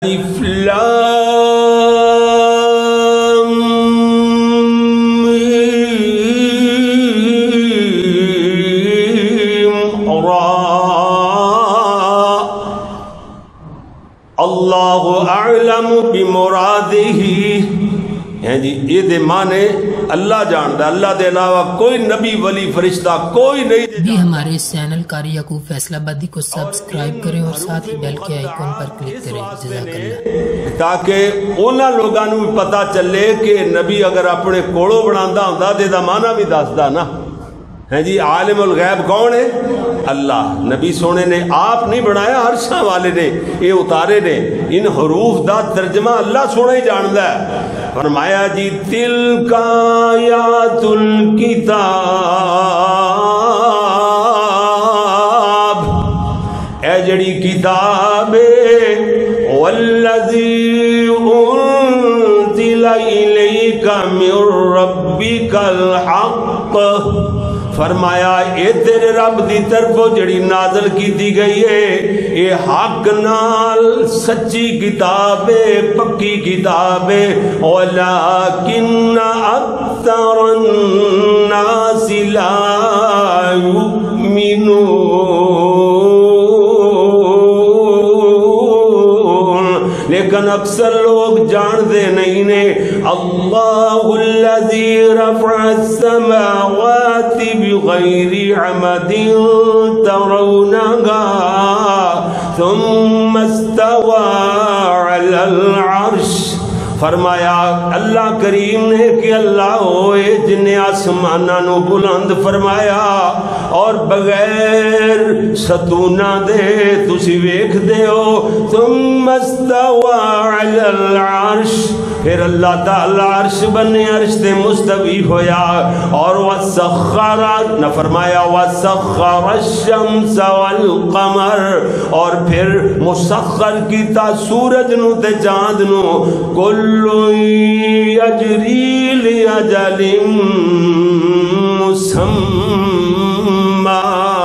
الف لام میم را اللہ اعلم بمرادہ ہیں جی یہ دے معنی اللہ جانتا، اللہ دے علاوہ کوئی نبی ولی فرشتہ کوئی نہیں دے بھی ہمارے اس چینل قاری یعقوب فیصل آبادی کو سبسکرائب کریں اور ساتھ ہی بیل کے آئیکن پر کلک کریں۔ جزاک اللہ۔ تاکہ انہاں لوگاں نوں پتہ چلے کہ نبی اگر اپنے کوڑوں بناندا ہوندا تے دا معنی بھی دسدا نا۔ ہیں جی عالم الغیب کون ہے؟ اللہ۔ نبی سونے نے آپ نہیں بنایا، عرشاں والے نے یہ اتارے نے، ان حروف دا ترجمہ اللہ سونا ہی جاندا ہے۔ فرمایا جی تلک آیات الکتاب، اے جڑی کتاب والذی انزل الیک من ربک الحق، فرمایا اے تیرے رب دی طرف جڑی نازل کی دی گئی ہے اے حق نال سچی کتاب ہے، پکی کتاب ہے۔ وَلَكِنَّ أَكْثَرَ النَّاسِ لَا يُؤْمِنُونَ، لیکن اکثر لوگ جان دے نہیں نے۔ اللہ الذی رفع السماوات بغیر عمد ترونها ثم استوى على العرش، فرمایا اللہ کریم نے کہ اللہ ہوئے جن نے آسمانہ نو بلند فرمایا اور بغیر ستونہ دے تسی ویکھ دے ہو۔ ثم استوى على العرش، پھر اللہ تعالیٰ عرش بنے عرش تے مستوی ہویا۔ اور وسخرت نہ فرمایا وسخر الشمس والقمر، اور پھر مسخر کیتا سورج نو تے چاند نو، کل یجری لاجل مسمی،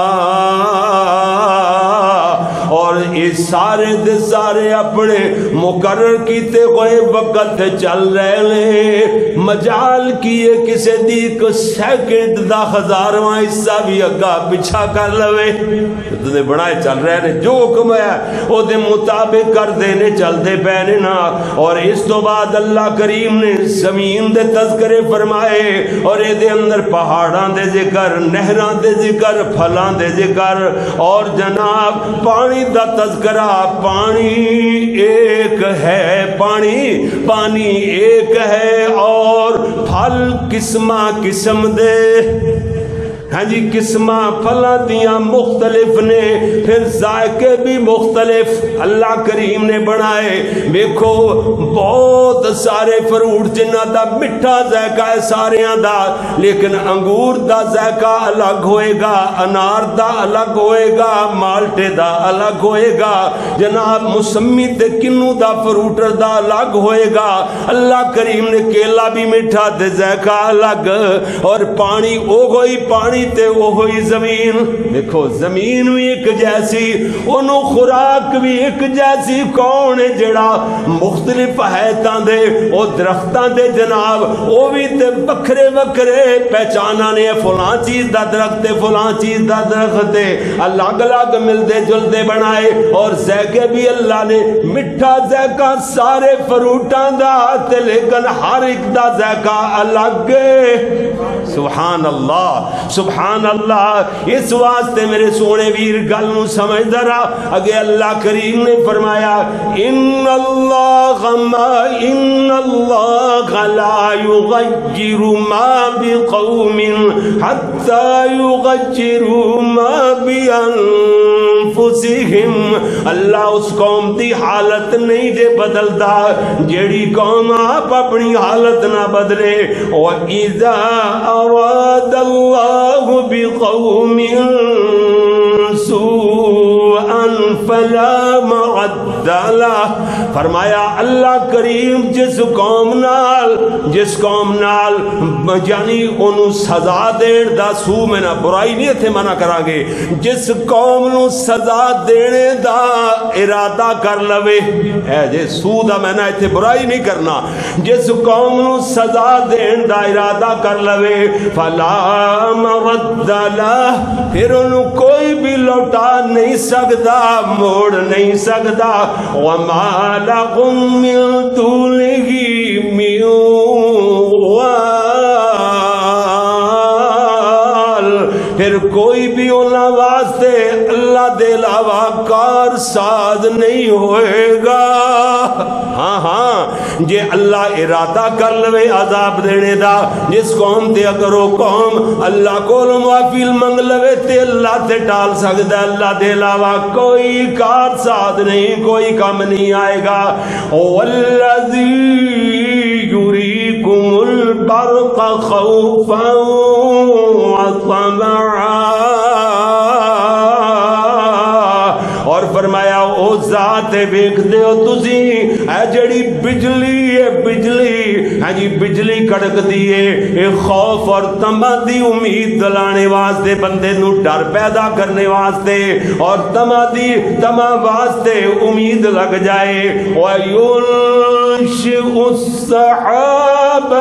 اور یہ سارے دے سارے اپنے مقرر کیتے ہوئے وقت چل رہے ہیں۔ مجال کیے کسے دی کو سیکنڈ دا ہزارواں حصہ بھی اگا پچھا کر لوے، تو بڑھائے چل رہے ہیں، جو حکم ہے وہ دے مطابق کر دینے چل دے پینے نا۔ اور اس تو بعد اللہ کریم نے زمین دے تذکرے فرمائے، اور یہ دے اندر پہاڑاں دے ذکر، نہراں دے ذکر، پھلاں دے ذکر، اور جناب پانی دا تذکرہ۔ پانی ایک ہے، پانی ایک ہے، اور پھل قسمہ قسم دے، ہاں جی قسمہ پھلاں دیاں مختلف نے، پھر ذائقے بھی مختلف اللہ کریم نے بنائے۔ دیکھو بہت سارے فروٹ جنہ دا مٹھا ذائقہ ہے ساریاں دا، لیکن انگور دا ذائقہ الگ ہوئے گا، انار دا الگ ہوئے گا، مالٹے دا الگ ہوئے گا، جناب موسمی تے کنو دا فروٹر دا الگ ہوئے گا۔ اللہ کریم نے کیلا بھی مٹھا تے ذائقہ الگ، اور پانی او ہوئی پانی تے وہ ہوئی زمین۔ دیکھو زمین بھی ایک جیسی، انہوں خوراک بھی ایک جیسی، کون ہے جڑا مختلف حیتاں دے او درختاں دے جناب وہ بھی تے بکھرے بکھرے پہچانا نے، فلاں چیز دا درخت ہے، فلاں چیز دا درخت ہے، الگ الگ ملدے جلدے بنائے۔ اور ذائقے بھی اللہ نے مٹھا ذائقہ سارے فروٹاں دا تے، لیکن ہر ایک دا ذائقہ الگ ہے۔ سبحان اللہ سبحان اللہ۔ اس واسطے میرے سونے ویر گل نو سمجھ درا، اگے اللہ کریم نے فرمایا ان اللہ لا یغیر ما بقوم حتی یغیروا ما بانفسہم، اللہ اس قوم دی حالت نہیں دے بدلدا جیڑی قوم آپ اپنی حالت نہ بدلے۔ وَإِذَا أَرَادَ اللَّهُ بِقَوْمٍ سُوءًا فلا مرد له. فرمایا اللہ کریم جس قوم نال یعنی انہوں سزا دین دا سو میں نہ برائی نہیں تھے منع کرا گے جس قوم نو سزا دینے دا ارادہ کر لوے اے جے سو دا میں نہ تھے برائی نہیں کرنا جس قوم نو سزا دین دا ارادہ کر لوے فلا مرد له پھر انہوں کوئی بھی لوٹا نہیں سکتا موڑ نہیں سکتا وما لكم من دونه من وال پھر کوئی بھی انہاں واسطے اللہ دے علاوہ کار ساز نہیں ہوئے گا. ہاں جے اللہ ارادہ کر لوے عذاب دینے دا جس قوم تے اگر وہ قوم اللہ کو معافی منگ لوے تے اللہ تے ٹال سکتا اللہ دے علاوہ کوئی کار ساز نہیں کوئی کام نہیں آئے گا. والذی یریکم البرق خوفا وطمعا اور فرمایا او ذات ویکھ دے ہو تسی اے جڑی بجلی ہے بجلی ہاں جی بجلی کڑک دیے اے خوف اور طمع دی امید دلانے واسطے بندے نو ڈر پیدا کرنے واسطے اور طمع واسطے امید لگ جائے. وَيُنشِئُ السَّحَابَ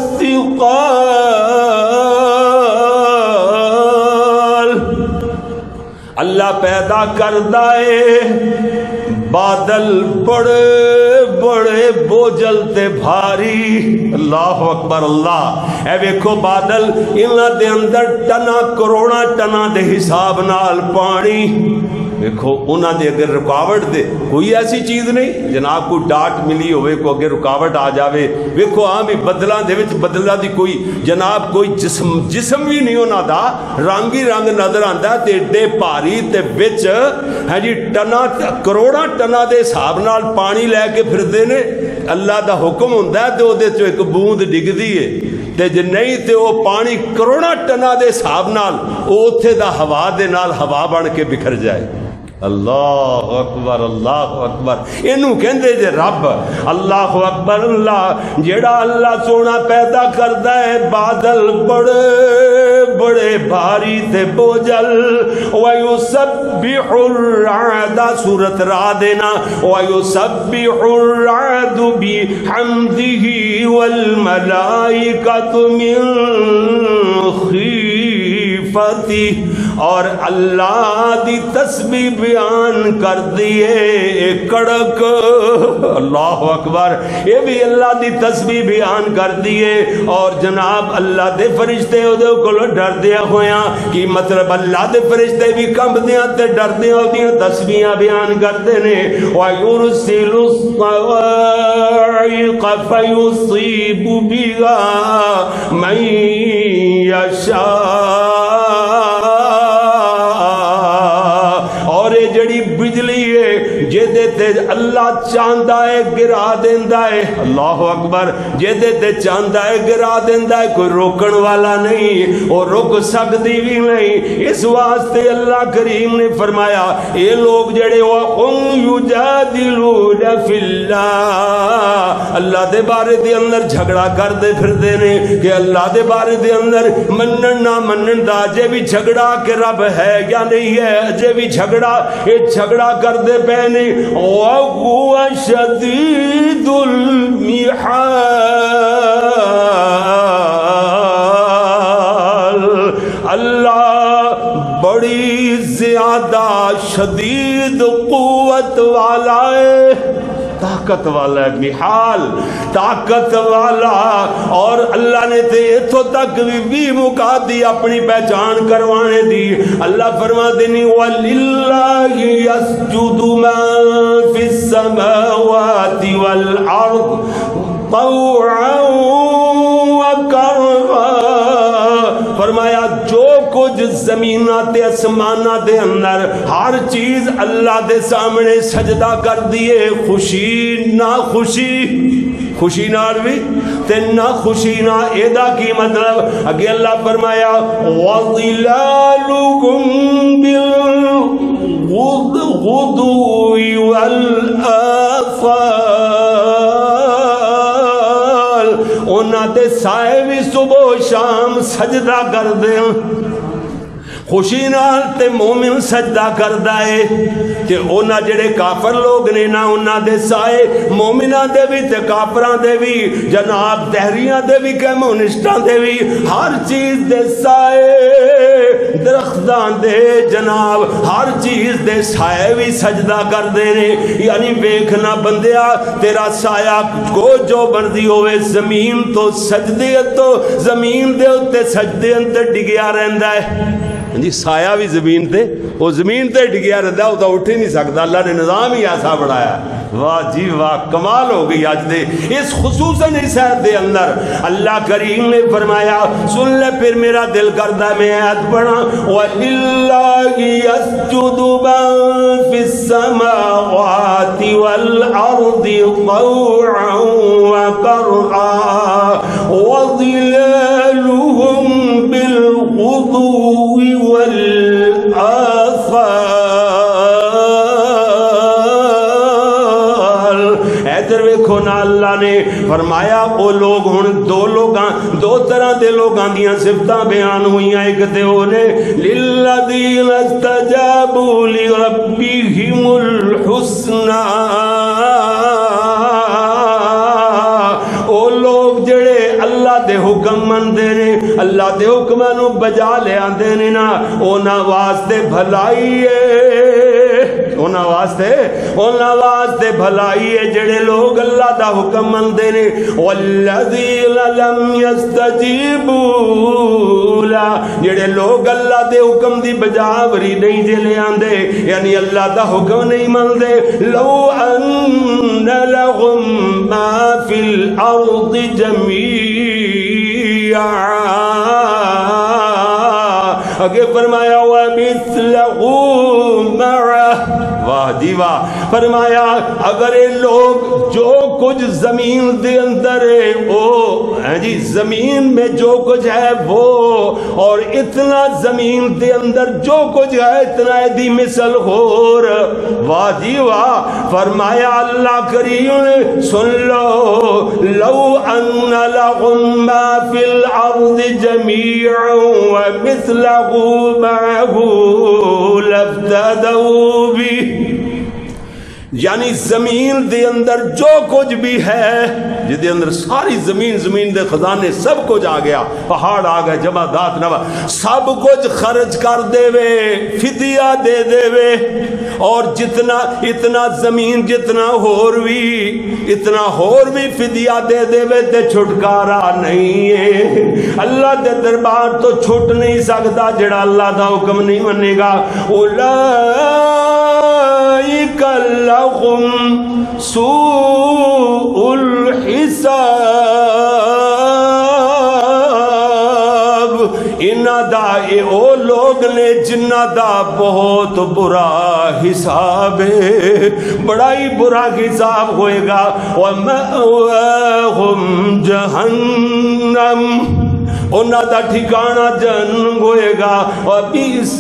الثِّقَالَ اللہ پیدا کردہ ہے بادل بڑے بڑے بوجھل تے بھاری. اللہ اکبر اللہ. اے ویکھو بادل انہاں دے اندر ٹنا کروڑا ٹنا دے حساب نال پانی ویکھو انہاں دے اگر رکاوٹ دے کوئی ایسی چیز نہیں جناب کو ڈاٹ ملی ہوئے کو اگر رکاوٹ آ جاوے ویکھو بھی بدلاں دے وچ بدلاں دی کوئی جناب کوئی جسم بھی نہیں انہاں دا رنگ ہی رنگ نظر آندا تے ایڈے بھاری تے وچ ہے جی ٹنا کروڑا ٹنا دے حساب نال پانی لے کے پھردے نے. اللہ دا حکم ہوندا ہے تے او دے چوں ایک بوند ڈگدی ہے تے جے نہیں تے او پانی کروڑا ٹنا دے حساب نال او اوتھے دا ہوا دے نال ہوا بن کے بکھر جائے. اللہ اکبر اللہ اکبر. اینو کہندے جے رب. اللہ اکبر اللہ. جیڑا اللہ سونا پیدا کردا ہے بادل بڑے بڑے بھاری تے بوجھل. وَيُسَبِّحُ الرَّعْدَ سورۃ رعد دینا. وَيُسَبِّحُ الرَّعْدُ بِحَمْدِهِ وَالْمَلَائِكَةُ مِنْ خِيفَتِهِ اور اللہ دی تسبیح بیان کر دیے کڑک. اللہ اکبر. یہ بھی اللہ دی تسبیح بیان کر دیے اور جناب اللہ دے فرشتے دے کول ڈر دیا ہویا کی مطلب اللہ دے فرشتے بھی کمب دیاں تے ڈر دیا ہوندیاں تسبیحاں بیان کرتے نے. وَيُرْسِلُ الصَّوَاعِقَ فَيُصِيبُ بِهَا مَن يَشَاءُ بجلی ہے جے تے اللہ چاہندا ہے گرا دیندا ہے. اللہ اکبر. جے تے چاہندا ہے گرا دیندا ہے کوئی روکن والا نہیں اور رک سکتی بھی نہیں. اس واسطے اللہ کریم نے فرمایا اے لوگ جڑے ہم یجادلون فی اللہ اللہ دے بارے دے اندر جھگڑا کردے پھردے نے کہ اللہ دے بارے دے اندر منن نہ منن دا اجے بھی جھگڑا کہ رب ہے یا نہیں ہے اجے بھی جھگڑا یہ جھگڑا کر دے پہنے. وَهُوَ شَدِيدُ الْمِحَالِ اللہ بڑی زیادہ شدید قوت والا ہے طاقت والا ہے. محال طاقت والا. اور اللہ نے تے اتھو تک بھی مکا دی اپنی پہچان کروانے دی. اللہ فرما دینی وَلِلَّهِ يَسْجُدُ مَن فِي السَّمَاوَاتِ وَالْأَرْضِ طَوْعًا وَكَرْهًا. فرمایا جو کچھ زمینات اسمانہ دے اندر ہر چیز اللہ دے سامنے سجدہ کر دیے خوشی نہ خوشی خوشی نال بھی تے نہ خوشی نہ. ایدا کی مطلب اگے اللہ فرمایا وَظِلَالُهُمْ بالغدو والآصال انہاں دے سائے بھی صبح و شام سجدہ کر دیں خوشی نال تے مومن سجدہ کردا ہے تے اونا جڑے کافر لوگ نے نا اونا دے سائے مومناں دے بھی تے کافراں دے بھی جناب دہریاں دے بھی کمیونسٹاں دے بھی ہر چیز دے سائے درختاں دے جناب ہر چیز دے سائے بھی سجدہ کر دے نے یعنی ویکھنا بندیا تیرا سایہ کو جو بندی ہوئے زمین تو سجدے تو زمین دے اتے سجدے اندر ڈگیا رہندا ہے جی سایہ بھی زمین تے وہ زمین تے ڈگیا رہتا وہ تو اٹھ ہی نہیں سکتا اللہ نے نظام ہی ایسا بڑھایا واہ جی واہ کمال ہو گئی آج دے اس خصوصاً اس آیت دے اندر اللہ کریم نے فرمایا سن لے پھر میرا دل کرتا میں آیت پڑھا وَلِلَّهِ يَسْجُدُ مَن فِي السَّمَاوَاتِ وَالْأَرْضِ طَوْعًا وَكَرْهًا وَظِلَالُهُم بِالْغُدُوِّ والآصال ایدر ویکھو نا اللہ نے فرمایا وہ لوگ ہن دو طرح دے لوگاں دیاں صفتاں بیان ہوئیاں ایک تے ہونے للذین استجابوا لربهم الحسنى او لوگ جڑے اللہ دے حکم مندے نے اللہ دے حکمانو بجا لے آندے نے نا اونا واسطے بھلائی ہے اونا واسطے بھلائی ہے جڑے لوگ اللہ دا حکم مندے نے والذین لم یستجیبوا لا جڑے لوگ اللہ دے حکم دی بجاوری نہیں جے لے آندے یعنی اللہ دا حکم نہیں مندے لو ان لهم ما فی الارض جمیعا اگے فرمایا وَمِثْلَهُ مَعَهُ واہ جی واہ فرمایا اگر یہ لوگ جو کچھ زمین دے اندر ہے وہ جی زمین میں جو کچھ ہے وہ اور اتنا زمین دے اندر جو کچھ ہے اتنا دی مثل غور واہ جی واہ فرمایا اللہ کریم سن لو لو ان لهم ما فی الارض جمیعا ومثلہ معه لفتدوا به یعنی زمین دے اندر جو کچھ بھی ہے جس دے اندر ساری زمین دے خزانے سب کچھ آ گیا پہاڑ آ گئے جمادات نوا سب کچھ خرچ کر دے وے فدیہ دے دے وے اور اتنا زمین جتنا ہور بھی فدیہ دے دے وے تے چھٹکارا نہیں ہے اللہ دے دربار تو چھٹ نہیں سکتا جڑا اللہ دا حکم نہیں منے گا اولئک لهم سوء الحساب انہاں دا او لوگ نے جنہاں دا بہت برا حساب ہے بڑا ہی برا حساب ہوئے گا وَمَأْوَاهُمْ جَهَنَّمْ انہاں دا ٹھکانہ جہنم ہوئے گا وَبِئْسَ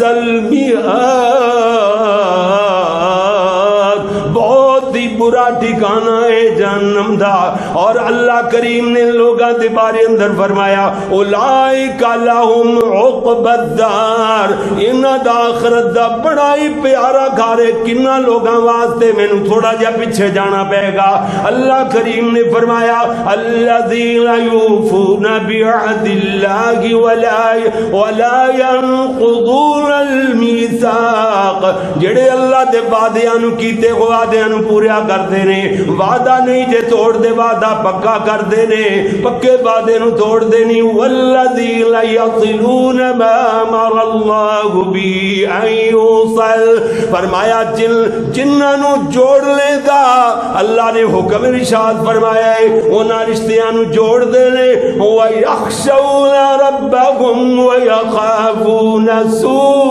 الْمِہَادُ بہت ہی برا ٹھکانہ ہے جہنم دا اور اللہ کریم نے لوگاں دے بارے اندر فرمایا اولئک لہم عقبی الدار انہاں دا آخرت دا بڑا ہی پیارا گھر ہے کنہ لوگاں واسطے مینوں تھوڑا جا پیچھے جانا پے گا اللہ کریم نے فرمایا الذین یوفون بعہد اللہ ولا ينقضون المیثاق جڑے اللہ دے وعدیاں نو کیتے وعدیاں نو پورا کردے نے وعدہ نہیں جے توڑ دے وعدہ پکا کردے نے پکے وعدے نو توڑ دے نہیں والذین یصلون ما امر اللہ بی ان یوصل فرمایا جنہاں نو جوڑ لے گا اللہ نے حکم ارشاد فرمایا ہے انہاں رشتیاں نو جوڑ دے نے وَيَخْشَوْنَ رَبَّهُمْ وَيَخَافُونَ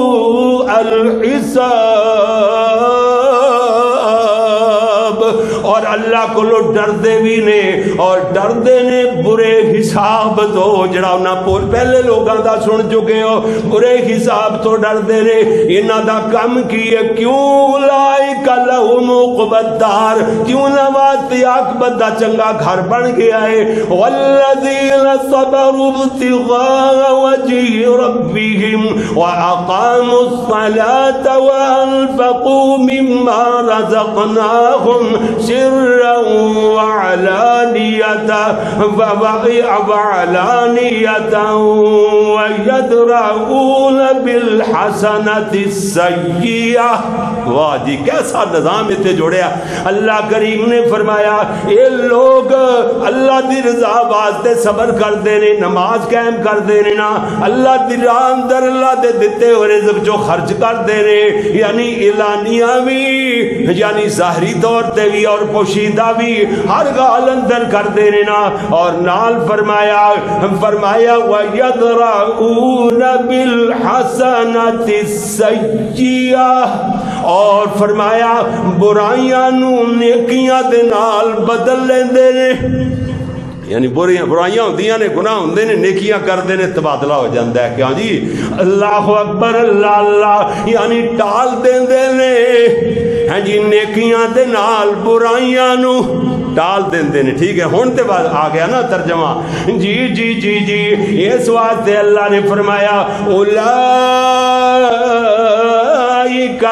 سُوءَ الْحِسَابِ اور اللہ کو ڈردے بھی نے اور ڈردے نے برے حساب تو جڑا انہاں پہلے لوگاں دا سن چکے ہو برے حساب تو ڈردے نے انہاں دا کم کی ہے کیوں اولئک لہم عقبی الدار کیوں نہ واسطے عاقبت دا چنگا گھر بن گیا ہے والذین صبروا ابتغاء وجه ربهم واقاموا الصلاة وانفقوا مما رزقناهم سرا وعلانية ويدرؤون بالحسنة السيئة واہ جی کیسا نظام اتنے جوڑیا اللہ کریم نے فرمایا اے لوگ اللہ دی رضا واسطے صبر کر دینے نماز قائم کر دینے نا اللہ دی راہ اندر اللہ دے دیتے ہوئے رزق جو خرچ کر دینے یعنی اعلانیہ بھی یعنی ظاہری طور تے بھی اور پوشیدہ بھی ہر گال اندر کر دینے نا اور نال فرمایا وَيَدْرَؤُونَ بِالْحَسَنَةِ السَّيِّئَةِ اور فرمایا برائیاں نو نیکیاں دے نال بدل لیندے نے یعنی برائیاں ہوندیاں نے گناہ ہوندے نے نیکیاں کردے نے تبادلہ ہو جاندا ہے کہ ہاں جی اللہ اکبر اللہ اللہ یعنی ٹال دیندے نے ہاں جی نیکیاں دے نال برائیاں نو ٹال دیندے نے ٹھیک ہے ہن تے بعد آ گیا نا ترجمہ جی جی جی جی اس واسطے اللہ نے فرمایا اولئک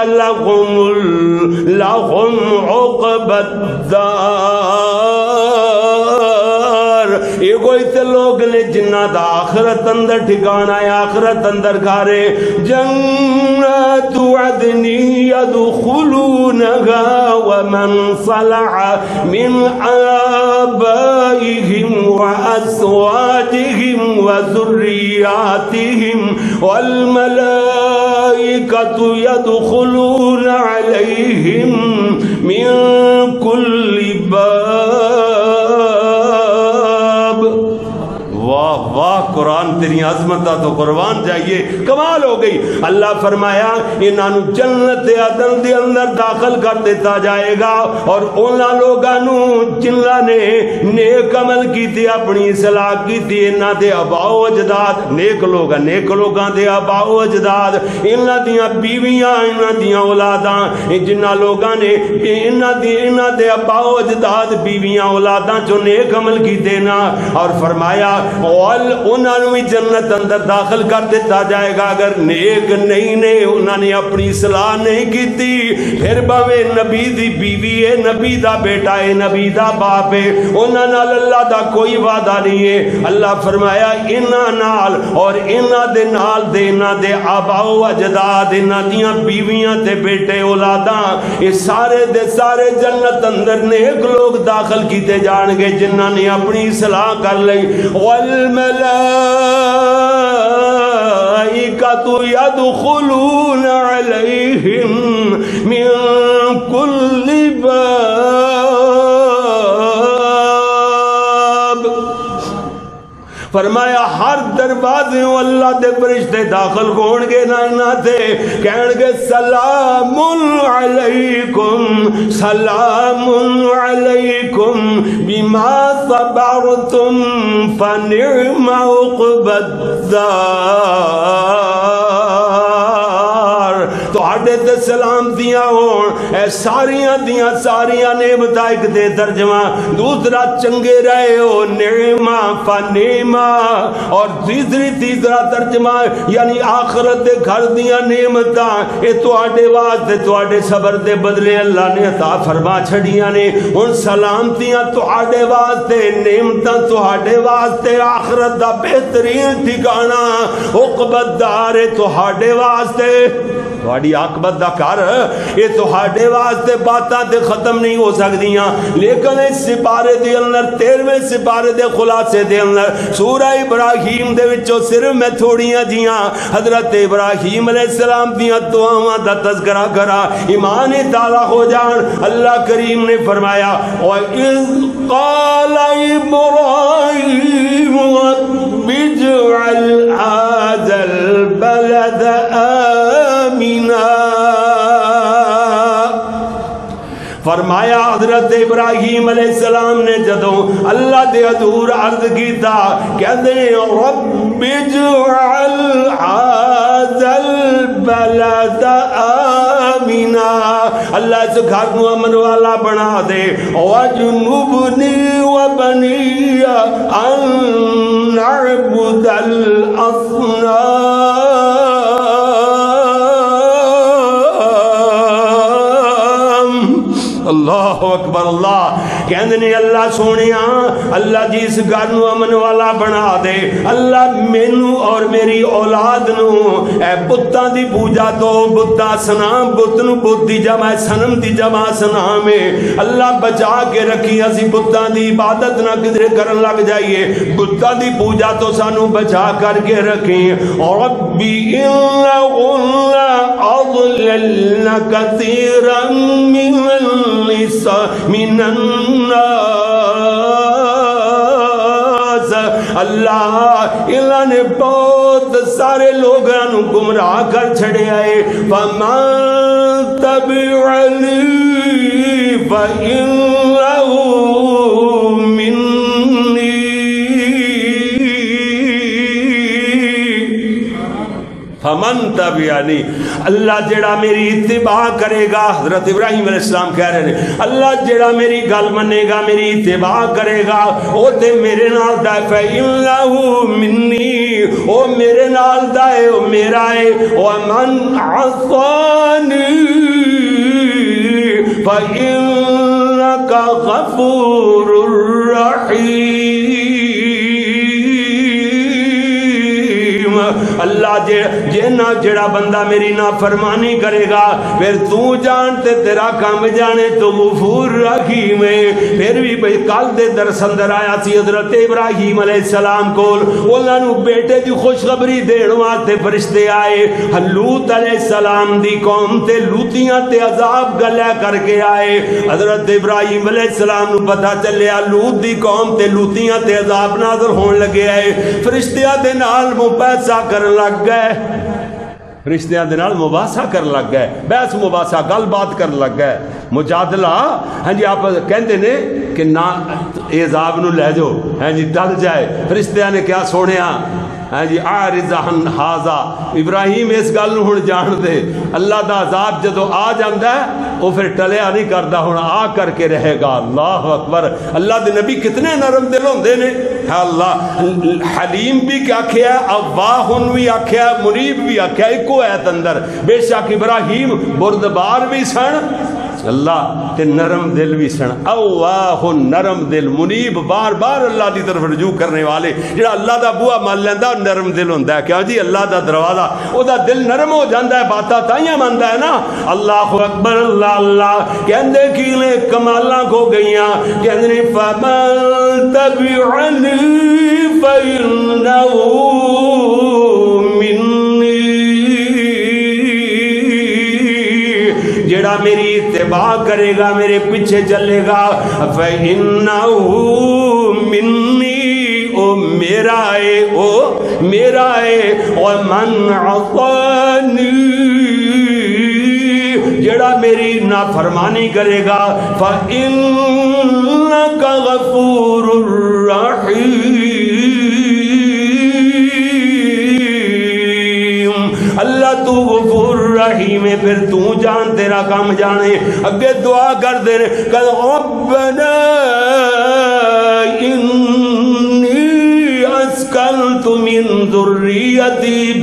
لہم عقبی الدار یہ کوئی تے لوگ نے جنہ دا آخرت اندر ٹھکانا ہے آخرت اندر گھارے جنات عدن يدخلونها ومن صلح من آبائهم وأزواجهم وذرياتهم والملائكة يدخلون عليهم من كل باب واہ واہ قرآن تیری عظمت تو قربان جائیے کمال ہو گئی اللہ فرمایا انہاں جنت عدن دے اندر داخل کر دیتا جائے گا اور انہاں لوگاں جنہاں نے نیک عمل کیتے اپنی اصلاح کیتی انہاں دے آباء و اجداد نیک لوگاں دے آباء و اجداد انہاں دیاں بیویاں انہاں دیاں اولاداں جنہاں لوگاں نے انہاں دے آباء و اجداد بیویاں اولاداں جو نیک عمل کیتے نا اور فرمایا انہاں بھی جنت اندر داخل کر دیتا جائے گا اگر نیک نہیں نے انہاں نے اپنی اصلاح نہیں کیتی پھر باوے نبی دی بیوی ہے نبی دا بیٹا ہے نبی دا باپ ہے انہاں نال اللہ دا کوئی وعدہ نہیں ہے اللہ فرمایا انہاں نال اور انہاں دے نال دے انہاں دے آباء و اجداد انہاں دیاں بیویاں تے بیٹے اولاداں یہ سارے دے سارے جنت اندر نیک لوگ داخل کیتے جان گے جنہاں نے اپنی اصلاح کر لئی والملائکۃ یدخلون علیہم من کل باب فرمایا ہر دروازے اللہ دے فرشتے داخل ہون گے نہ تھے کہن گے سلام علیکم بما صبرتم فنعم عقبی الدار تو ہڈے تے سلامتیاں ہون اے ساریاں نعمتاں ایک دے ترجمہ دوسرا چنگے رہے ہو نعمہ فنعمہ اور تیسرا ترجمہ یعنی آخرت دے گھر دیاں نعمتاں اے تواڈے واسطے تواڈے صبر دے بدلے اللہ نے عطا فرما چھڑیاں نے ہن سلامتیاں تواڈے واسطے نعمتاں تواڈے واسطے آخرت دا بہترین ٹھکانہ عقبی الدار تواڈے واسطے تواڈی عاقبت دا گھر یہ تواڈے واسطے باتاں تے ختم نہیں ہو سکدیاں لیکن اس سپارے دے اندر 13ویں سپارے دے خلاصے دے اندر سورہ ابراہیم دے وچوں صرف میں تھوڑیاں جیاں حضرت ابراہیم علیہ السلام دیاں دعاواں دا تذکرہ کرا ایمان تعالی ہو جان اللہ کریم نے فرمایا وَإِذْ قَالَ إِبْرَاهِيمُ رَبِّ اجْعَلْ هَٰذَا الْبَلَدَ آمِنًا فرمایا فرمایا حضرت ابراہیم علیہ السلام نے جدوں اللہ دے حضور عرض کیتا کہندے رب اجعل هذا البلد آمنا اللہ اس گھر کو امن والا بنا دے وجنبنی وبنی ان نعبد الاصنام اللہ اکبر اللہ کہندے نے اللہ سونیا اللہ جی اس گھر نو امن والا بنا دے اللہ مینوں اور میری اولاد نو اے بتاں دی پوجا تو بتاں صنم بت نو بت دی جمع صنم دی جمع صنم ہے اللہ بچا کے رکھی اسی بتاں دی عبادت نہ کدھر کرن لگ جائیے بتاں دی پوجا تو سانو بچا کر کے رکھیں ربی انہن اضللن کثیرا من الناس اللہ اللہ نے بہت سارے لوگوں کو گمراہ کر چھڑے آئے فمن تبعنی فإنہ منی فمن تبعنی اللہ جڑا میری اتباع کرے گا حضرت ابراہیم علیہ السلام کہہ رہے ہیں اللہ جڑا میری گل منے گا میری اتباع کرے گا او تے میرے نال دا فإنہ منی او میرے نال دا ہے او میرا ہے ومن عصانی فإنک غفور رحیم اللہ جڑا بندہ میری نافرمانی کرے گا پھر تو جانتے تیرا کام جانے تو غفور رحیم ہے پھر بھی بھئی کل دے درس اندر آیا سی حضرت ابراہیم علیہ السلام کول انہاں نو بیٹے دی خوشخبری دین واسطے فرشتے آئے لوط علیہ السلام دی قوم تے لوطیاں تے عذاب گلے کر کے آئے حضرت ابراہیم علیہ السلام نو پتہ چلیا لوط دی قوم تے لوطیاں تے عذاب نازل ہون لگے آئے فرشتیاں دے نال مباحثہ کرن لگ گئے فرشتیاں دے نال مباحثہ کرن لگ گئے بحث مباحثہ گل بات کرن لگ گئے مجادلہ ہاں جی آپ کہندے نے کہ نہ عذاب نو لے جاؤ ہاں جی ٹل جائے فرشتیاں نے کیا سونیا ہاں جی عارض عن ھذا ابراہیم اس گل نو ہن جان دے اللہ دا عذاب جدو آ جاندا ہے وہ پھر ٹلیا نہیں کردا ہن آ کر کے رہے گا اللہ اکبر اللہ دے نبی کتنے نرم دل ہوندے نے اللہ حلیم بھی کیا آکھیا اواہ بھی آکھیا منیب بھی آکھیا ایکو ایت اندر بے شک ابراہیم بردبار بھی سن اللہ تے نرم دل بھی سن اواہ نرم دل منیب بار بار اللہ دی طرف رجوع کرنے والے جڑا اللہ دا بوا مان لیندا نرم دل ہوندا ہے کیا جی اللہ دا دروازہ او دا دل نرم ہو جاندا ہے باتاں تائیاں ماندا ہے نا اللہ اکبر اللہ اللہ کہندے کیلے کمالاں کو گئیاں کہندے فمن تبعنی فإنہ منی جڑا میری اتباع کرے گا میرے پیچھے چلے گا فَإِنَّهُ مِنِّي او میرا ہے وَمَنْ عَصَانِي جڑا میری نافرمانی کرے گا فَإِنَّكَ غَفُورٌ رَحِيمٌ اللہ تو غفور رحیم ہے پھر تو جان تیرا کام جانے اگے دعا کر دے کہ ربنا انی اسکنت من ذریتی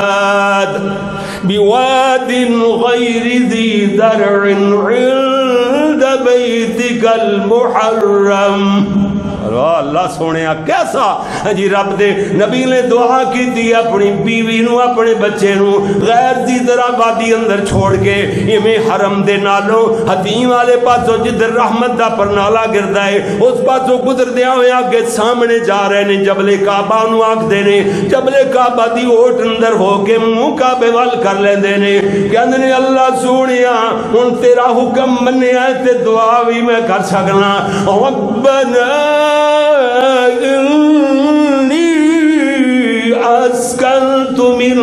بواد غیر ذی زرع عند بیتک المحرم اللہ سونے کیسا جی رب دے نبی نے دعا کی تھی اپنی بیوی نو اپنے بچے نو غیر دی طرح وادی اندر چھوڑ کے ایویں حرم دے نالوں حتیم والے پاسوں جدھر رحمت دا پرنالا گردا ہے اس پاسوں گزردیاں ہوئے اگے سامنے جا رہے نے جبل کعبہ نو آکھدے نے جبل کعبہ دی اوٹ اندر ہو کے منہ کعبے وال کر لیندے نے کہندے نے اللہ سونیا ہن تیرا حکم منیا تے دعا بھی میں کر سکنا ربنا انی اسکنت من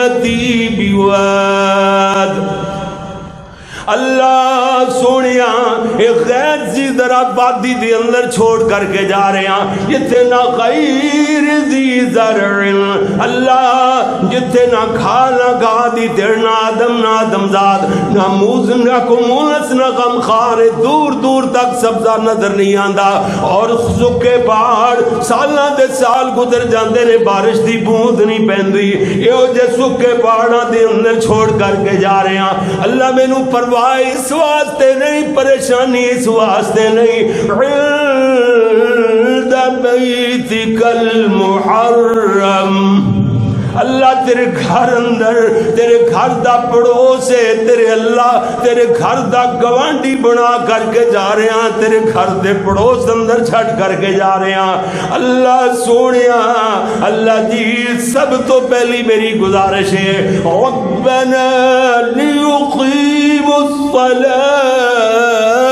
ذریتی بواد اللہ سونیا ایک غیر سی ذرا وادی دے اندر چھوڑ کر کے جا رہے ہیں جتھے نہ غیر ذی زرع اللہ جتھے نہ کھا نہ گا دی تیر نہ آدم زاد نہ موز نہ کمونس نہ غم خار دور دور تک سبزہ نظر نہیں آندا اور سکے پہاڑ سالاں دے سال گزر جاندے نے بارش دی بوند نہیں پیندی ایو جے سکے پہاڑاں دے اندر چھوڑ کر کے جا رہے ہیں اللہ میں نو پرواہ اس واسطے نہیں پریشانی اس واسطے نہیں عند بیتک المحرم اللہ تیرے گھر اندر تیرے گھر دا پڑوس ہے تیرے اللہ تیرے گھر دا گوانڈی بنا کر کے جا رہے ہیں تیرے گھر دے پڑوس اندر چھٹ کر کے جا رہے ہیں اللہ سونیا اللہ جی سب تو پہلی میری گزارش ہے ربنا لیقیم الصلاة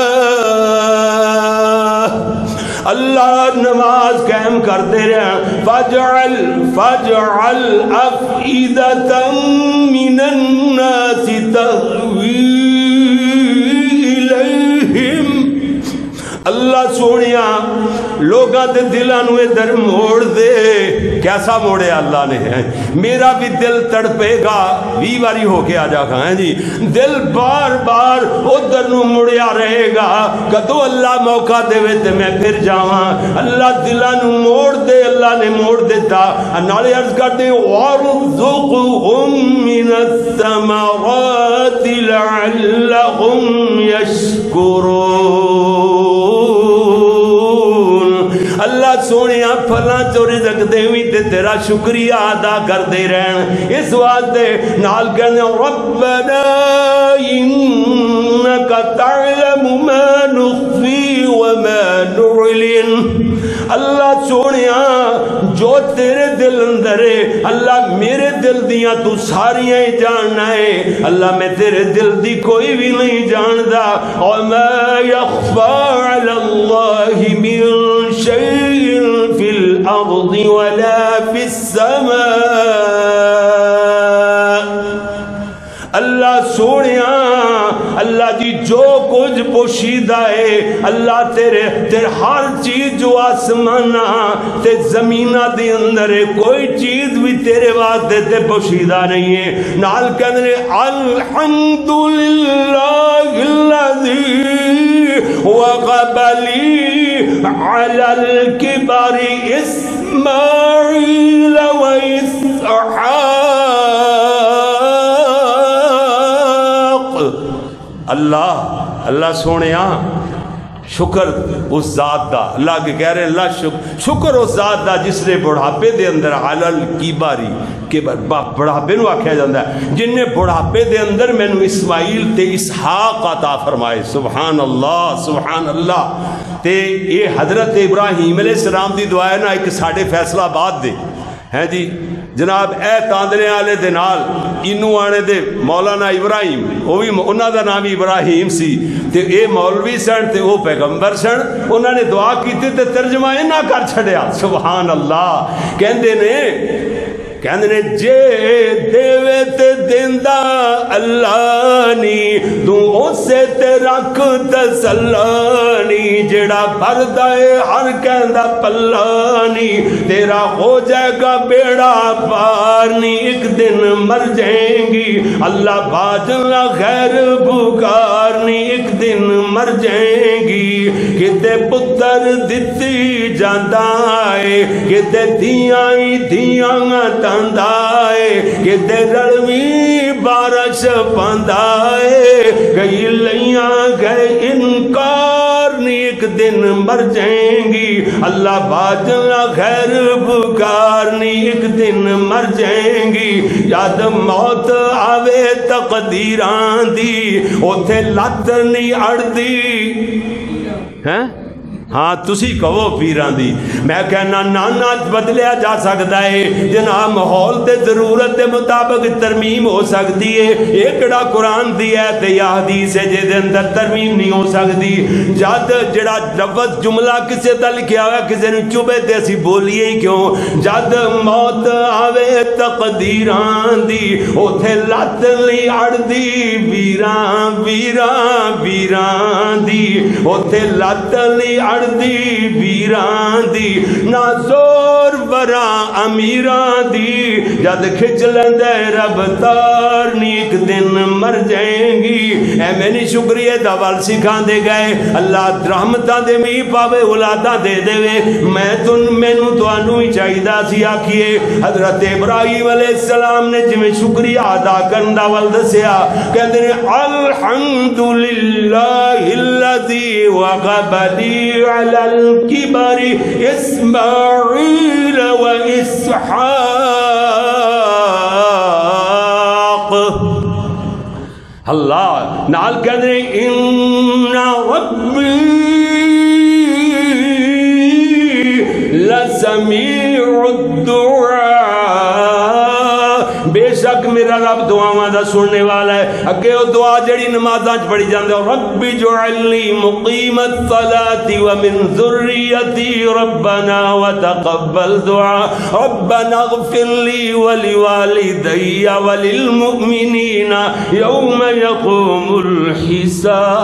اللہ نماز قائم کرتے رہے فاجعل افئدة من الناس تهوی الیہم اللہ سونیا لوگاں دے دلاں نو ادھر موڑ دے کیسا موڑے اللہ نے میرا بھی دل تڑپے گا 20 باری ہو کے آ جا گا جی دل بار بار ادھر نو مڑیا رہے گا کدو اللہ موقع دے وے تے میں پھر جاواں اللہ دلاں نو موڑ دے اللہ نے موڑ دیتا نالے عرض کرتے وارزقهم من الثمرات لعلهم يشكرون اللہ سونیا پھلاں چو رزق دے ہوئی تے تیرا شکریہ ادا کر دے رہن اس واسطے نال کہنے ربنا انکا تعلم ما نخفی وما نعلن اللہ سونیا جو تیرے دل اندر ہے اللہ میرے دل دیاں تو ساریاں ہی جاننا ہے اللہ میں تیرے دل دی کوئی بھی نہیں جاندا وما يخفى على الله من شيء في الأرض ولا في السماء اللہ سونیا اللہ جی جو کچھ پوشیدہ ہے اللہ تیرے ہر چیز جو آسمانہ تے زمینہ دے اندر ہے کوئی چیز بھی تیرے واسطے تے پوشیدہ نہیں ہے نال کہنے الحمدللہ الذی وقب لی علی الکبر اسماعیل و اسحاق اللہ سونیا شکر اس ذات دا اللہ کے کہہ رہے ہیں اللہ شکر اس ذات دا جس نے بڑھاپے دے اندر علل کی باری کہ بڑھاپے نو آکھیا جاندہ ہے جن نے بڑھاپے دے اندر میں نو اسماعیل تے اسحاق عطا فرمائے سبحان اللہ تے یہ حضرت ابراہیم علیہ السلام دی دعا ہے نا ایک ساڑھے فیصلہ آباد دے ہیں جی جناب اے تاندنے آلے دے نال انو آنے دے مولانا ابراہیم وہ بھی انہاں دا نام ابراہیم سی تے اے مولوی سن تے او پیغمبر سن انہاں نے دعا کیتی تے ترجمہ نہ کر چھڑیا سبحان اللہ کہندے نے جے دیوے تے دیندہ اللہ نی تو اسے تے رکھ تسلانی جڑا بردائے ہر کہندہ پلانی تیرا ہو جائے گا بیڑا پارنی ایک دن مر جائیں گی اللہ باجلا غیر بکارنی ایک دن مر جائیں گی کتے پتر دتی جاندائے کتے دیاں تندائے کتے رڑوی بارش پندائے گئی لیاں گئے انکار نی ایک دن مر جائیں گی اللہ باجلا غیر بکارنی ایک دن مر جائیں گی یاد موت آوے تقدیران دی اوتھے لت نہیں اڑ دی ہاں تسی کہو پیران دی، میں کہنا نانا بدلیا جا سکتا ہے جناب، ماحول تے ضرورت دے مطابق ترمیم ہو سکتی ہے، ایکڑا قرآن دی ہے تے یا حدیث ہے جے دے اندر ترمیم نہیں ہو سکتی۔ جد جڑا لفظ جملہ کسے دا لکھیا ہوا کسے نو چوبے تے اسی بولیے ہی کیوں، جد موت آوے تقدیران دی اوتھے لت نہیں اڑدی ویران ویران ویران دی، اوتھے لت نہیں اڑدی ویران دی، نہ زور برا امیران دی، جد کھچ لیندے رب تار نیک دن مر جائیں گی۔ اے میں نے شکریہ دا وال سکھا دے گئے، اللہ رحمتہ دے می پاوے اولادہ دے دے وے، میں نو تو انو ہی چاہیدہ سی آکھئے۔ حضرت ابراہیم علیہ السلام نے جمیں شکریہ ادا کرن دا وال دسیا، کہتے ہیں الحمدللہ الذی وغب لی علی الکبر اسماعیل و اسحاق۔ اللہ نال کہتے ہیں ان ربی لسمیع الدعاء، بے شک میرا رب دعاواں دا سننے والا ہے۔ اگے وہ دعا جڑی نمازاں چ پڑھی جاندے رب اجعلنی مقیم الصلاۃ ومن ذریتی ربنا وتقبل دعاء ربنا اغفر لی ولوالدی وللمؤمنین یوم یقوم الحساب۔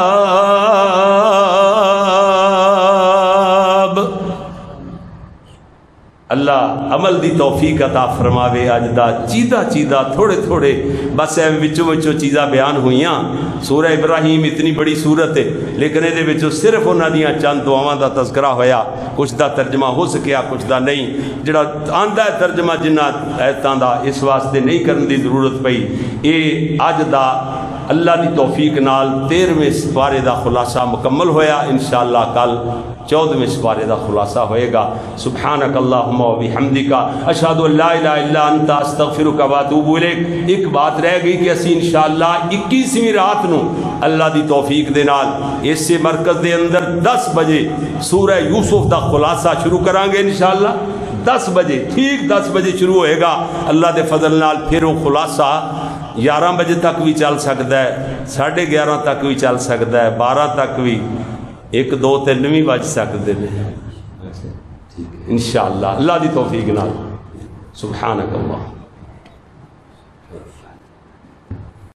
اللہ عمل دی توفیق عطا فرماوے۔ اج دا چیدہ تھوڑے تھوڑے بس وچوں چیزاں بیان ہوئیاں۔ سورہ ابراہیم اتنی بڑی سورت ہے لیکن یہ وچوں صرف انہاں دیاں چند دعاواں دا تذکرہ ہویا، کچھ دا ترجمہ ہو سکیا کچھ دا نہیں، جڑا آندا ہے ترجمہ جنہ آیتاں دا اس واسطے نہیں کرن دی ضرورت پئی۔ اے اج دا اللہ دی توفیق نال 13ویں سپارے دا خلاصہ مکمل ہویا، انشاءاللہ کل 14ویں سپارے دا خلاصہ ہوئے گا۔ سبحانک اللہم و بحمدک اشہد ان لا الہ الا انت استغفرک و اتوب الیک۔ ایک بات رہ گئی کہ اسی انشاءاللہ 21ویں رات نو اللہ دی توفیق دے نال اس سے مرکز دے اندر 10 بجے سورہ یوسف دا خلاصہ شروع کران گے انشاءاللہ۔ 10 بجے ٹھیک 10 بجے شروع ہوئے گا اللہ دے فضل نال، پھر وہ خلاصہ 11 بجے تک بھی چل سکتا ہے، 11:30 تک بھی چل سکتا ہے، 12 تک بھی، 1 2 3 بھی بج سکتے ہیں انشاءاللہ اللہ دی توفیق نال۔ سبحانک اللہ۔